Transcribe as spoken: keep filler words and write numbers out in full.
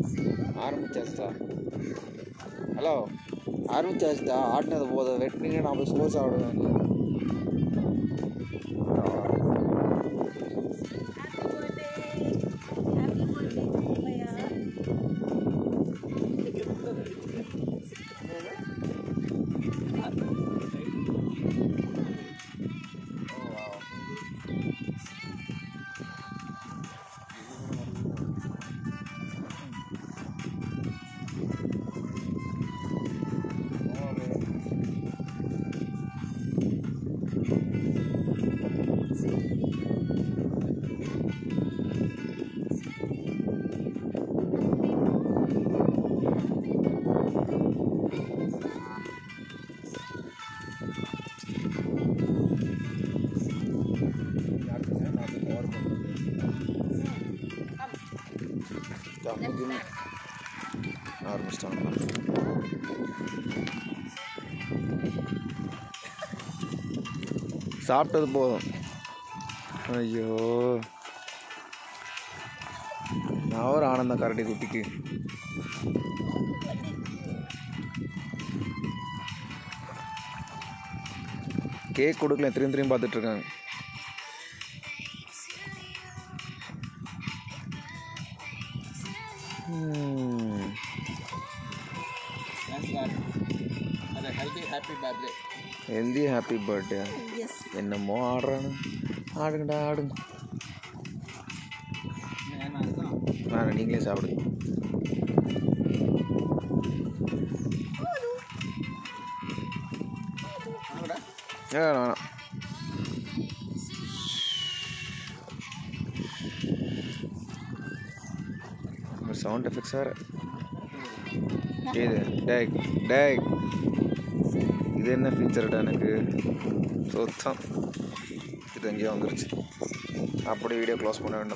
ஆரம்பிச்சாச்சா? Hello, ஆரம்பிச்சாச்சுடா. ஆடினது போதும், வெட்டினீங்க நான் போய் ஸ்லோ சாப்பிடுவேன். ஆரம்பிச்சிட்டாங்க. சாப்பிட்டது போதும். ஐயோ, நான் ஒரு ஆனந்தம் கரடி குட்டிக்கு. கேக் கொடுக்கல, திரும்பி திரும்பி பார்த்துட்டு இருக்காங்க. Healthy happy birthday. என்னமோ ஆடுறானு. ஆடுங்கடா ஆடுங்க. வேணாம், நீங்களே சாப்பிடுங்க. வேணாம். சவுண்ட் எஃபெக்ட்ஸ் வேறு. இது டேக் டேக் இது என்ன ஃபீச்சர்டா எனக்கு சுத்தம். இது எங்கேயோ வந்துருச்சு. அப்படி வீடியோ க்ளோஸ் பண்ண வேண்டும்.